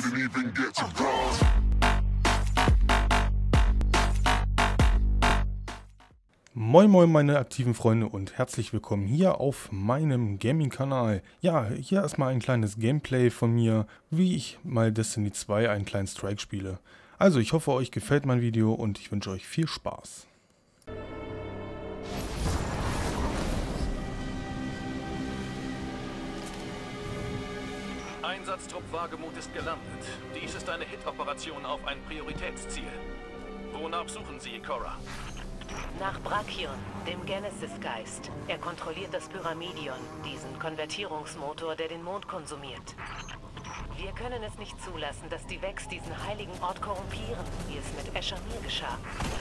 didn't even get to cross. Moin moin meine aktiven Freunde und herzlich willkommen hier auf meinem Gaming-Kanal. Ja, hier erstmal ein kleines Gameplay von mir, wie ich mal Destiny 2 einen kleinen Strike spiele. Also ich hoffe euch gefällt mein Video und ich wünsche euch viel Spaß. Einsatztrupp Wagemut ist gelandet. Dies ist eine Hit-Operation auf ein Prioritätsziel. Wonach suchen Sie, Cora? Nach Brachion, dem Genesis-Geist. Er kontrolliert das Pyramidion, diesen Konvertierungsmotor, der den Mond konsumiert. Wir können es nicht zulassen, dass die Vex diesen heiligen Ort korrumpieren, wie es mit Eshamir geschah.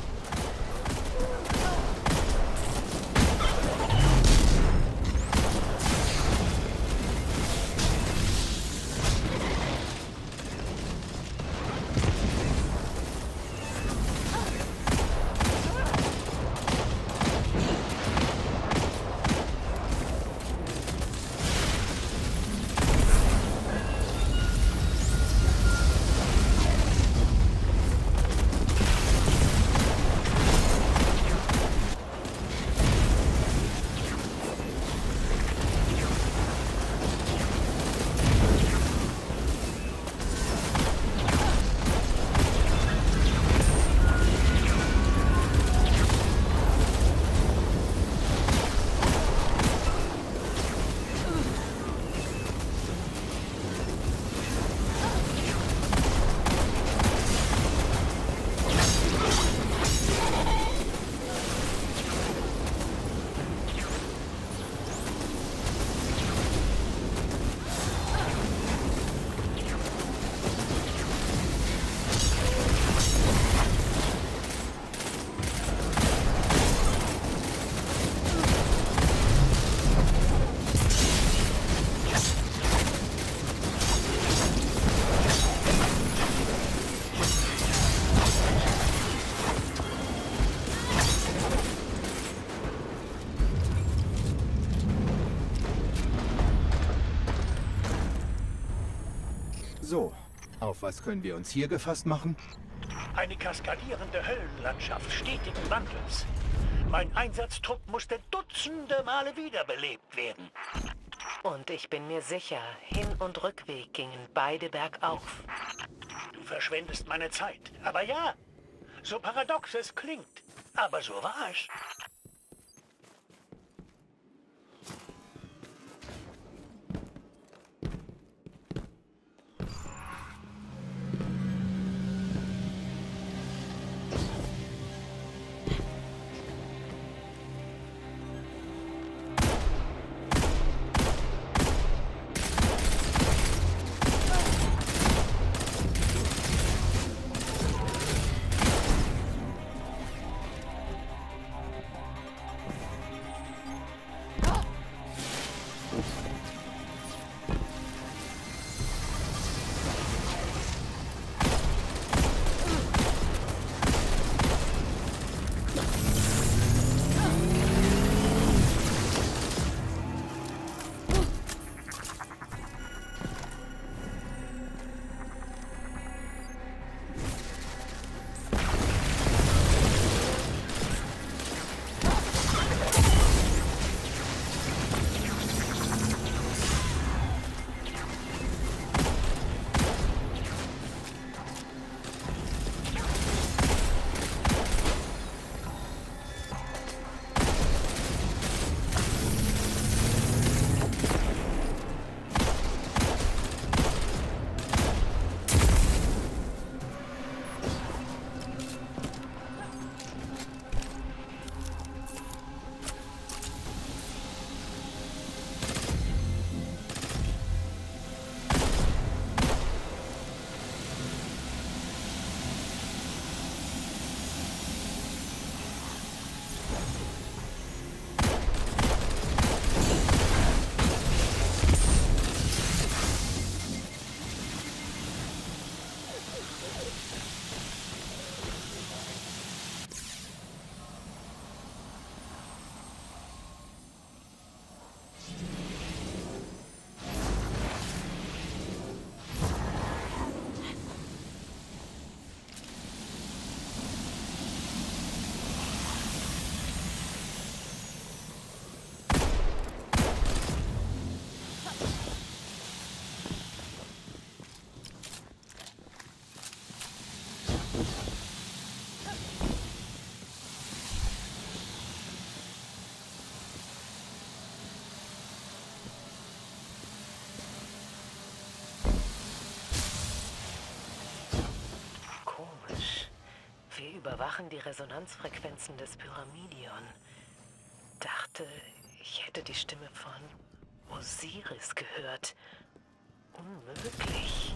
So, auf was können wir uns hier gefasst machen? Eine kaskadierende Höllenlandschaft stetigen Wandels. Mein Einsatztrupp musste dutzende Male wiederbelebt werden. Und ich bin mir sicher, Hin- und Rückweg gingen beide bergauf. Du verschwendest meine Zeit. Aber ja, so paradox es klingt, aber so war es. überwachen die Resonanzfrequenzen des Pyramidion. Dachte, ich hätte die Stimme von Osiris gehört. Unmöglich.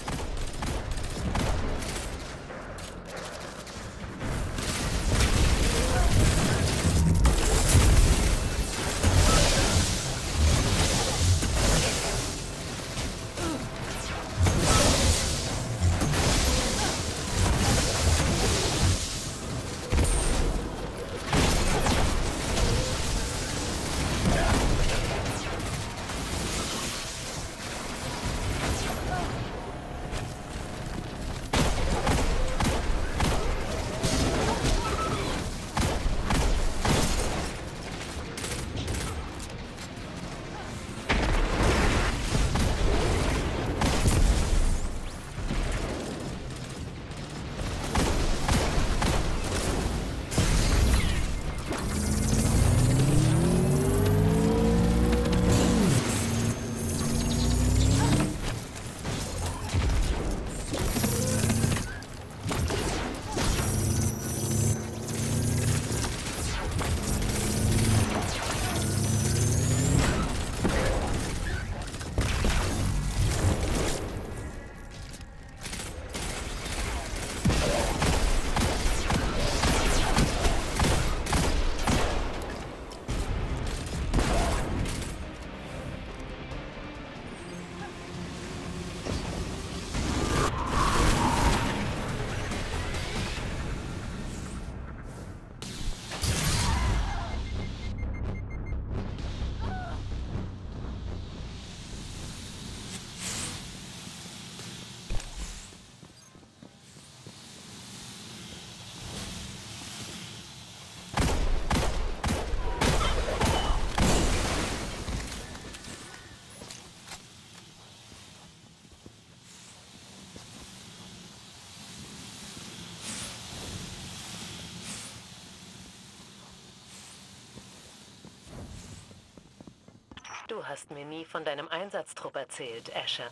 Du hast mir nie von deinem Einsatztrupp erzählt, Asher.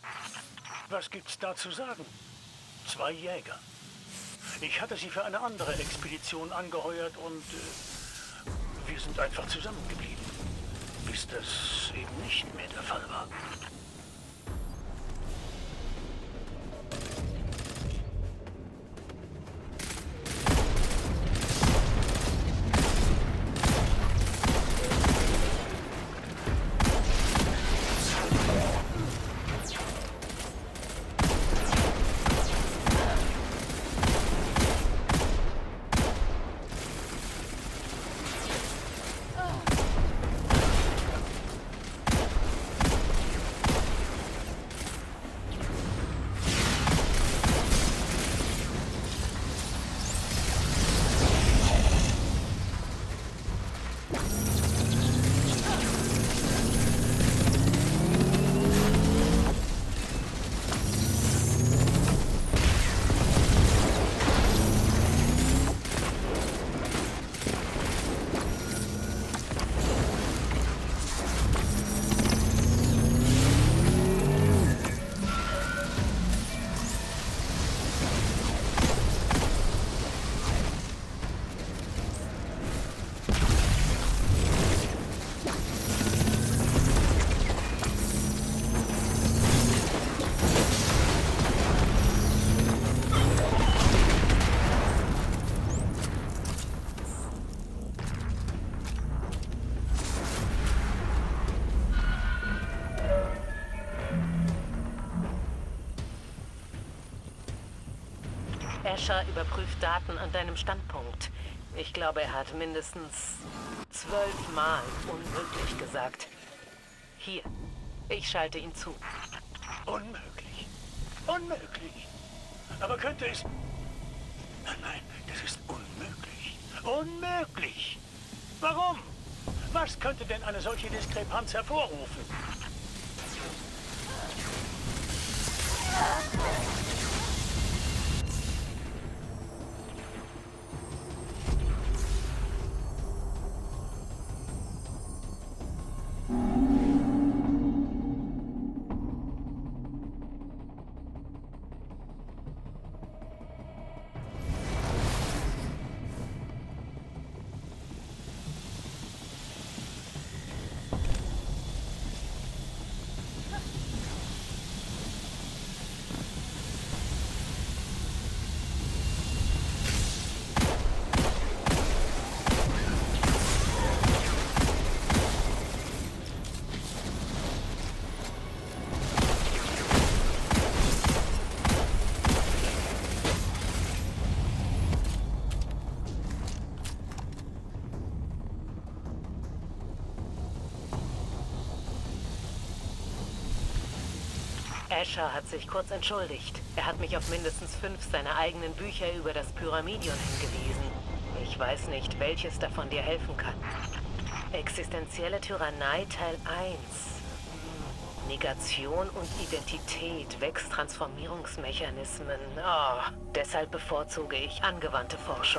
Was gibt's da zu sagen? 2 Jäger. Ich hatte sie für eine andere Expedition angeheuert und wir sind einfach zusammengeblieben. Bis das eben nicht mehr der Fall war. Asher überprüft Daten an deinem Standpunkt. Ich glaube, er hat mindestens 12 Mal unmöglich gesagt. Hier, ich schalte ihn zu. Unmöglich. Unmöglich. Aber könnte es... Nein, das ist unmöglich. Unmöglich. Warum? Was könnte denn eine solche Diskrepanz hervorrufen? Asher hat sich kurz entschuldigt. Er hat mich auf mindestens 5 seiner eigenen Bücher über das Pyramidion hingewiesen. Ich weiß nicht, welches davon dir helfen kann. Existenzielle Tyrannei Teil 1. Negation und Identität, Wechseltransformierungsmechanismen. Oh, deshalb bevorzuge ich angewandte Forschung.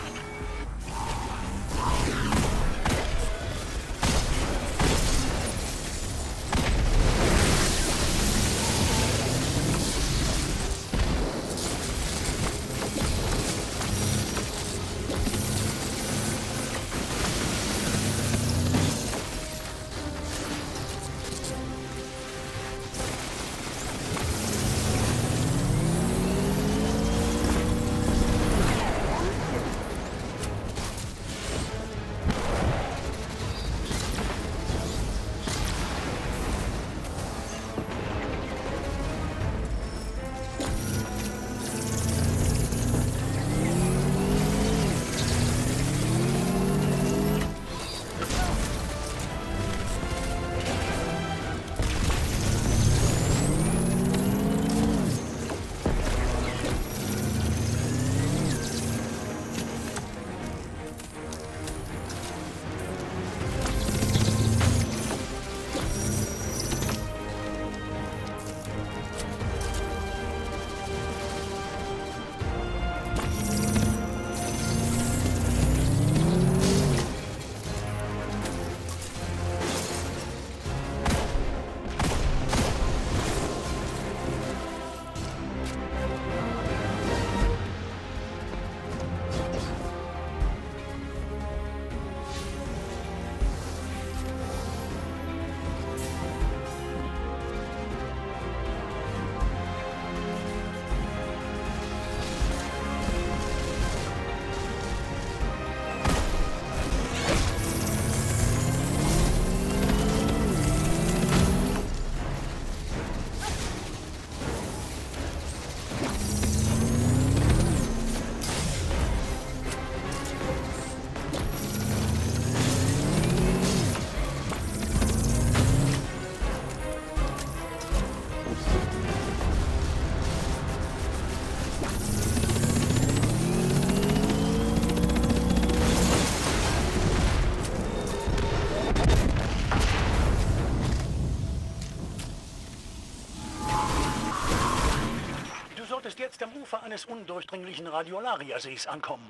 Jetzt am Ufer eines undurchdringlichen Radiolaria-Sees ankommen.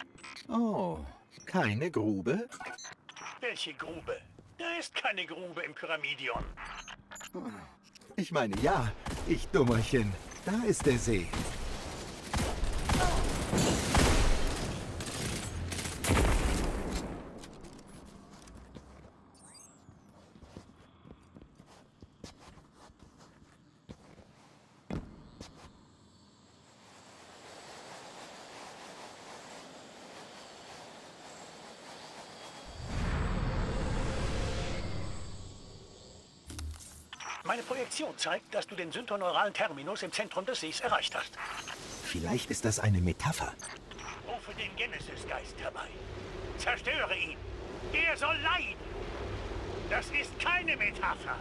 Oh, keine Grube? Welche Grube? Da ist keine Grube im Pyramidion. Ich meine, ja, ich Dummerchen. Da ist der See. Meine Projektion zeigt, dass du den syntoneuralen Terminus im Zentrum des Sees erreicht hast. Vielleicht ist das eine Metapher. Rufe den Genesis-Geist herbei. Zerstöre ihn. Er soll leiden. Das ist keine Metapher.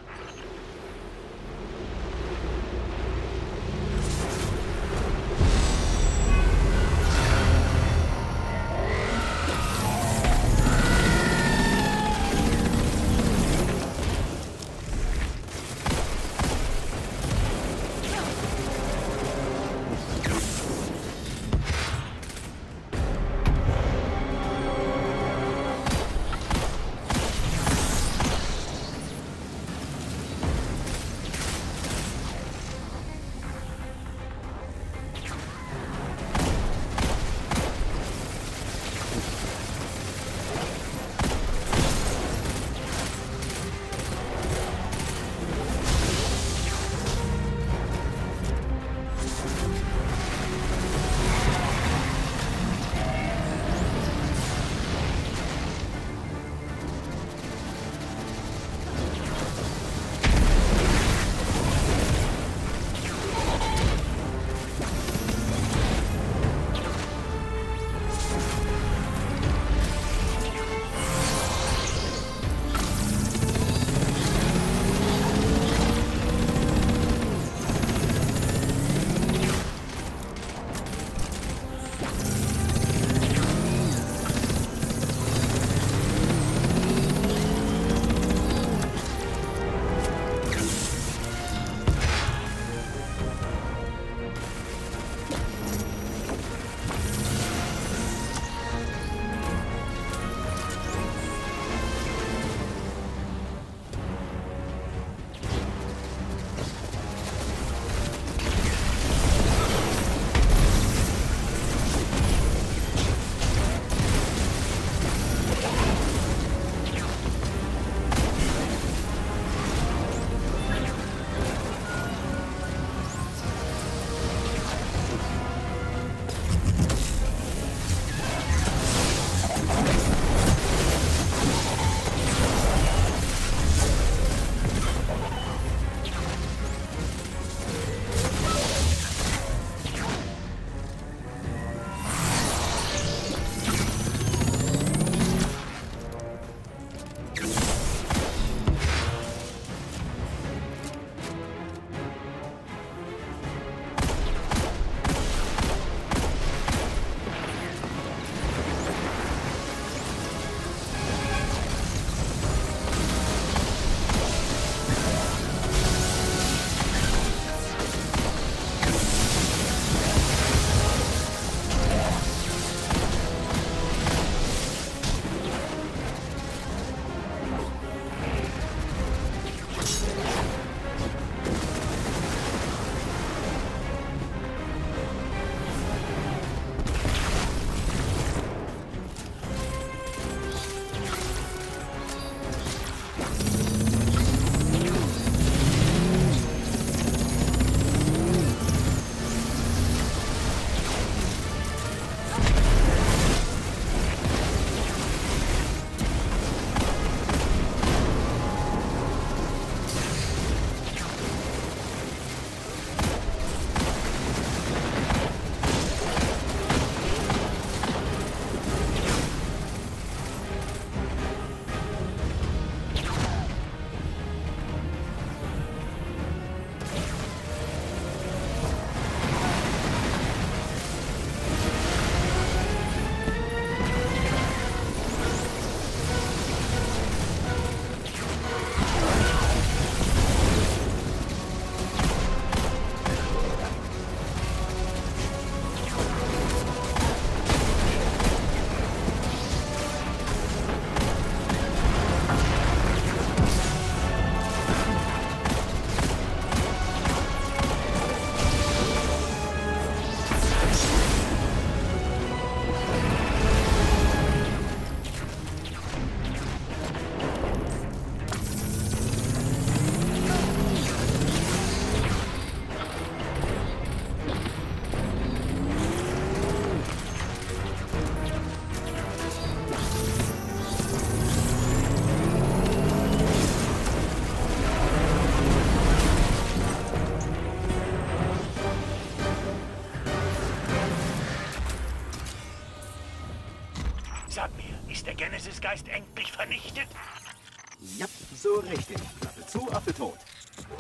Genesis-Geist endlich vernichtet? Ja, so richtig. Klappe zu, Affe tot.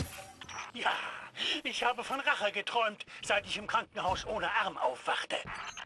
Ja, ich habe von Rache geträumt, seit ich im Krankenhaus ohne Arm aufwachte.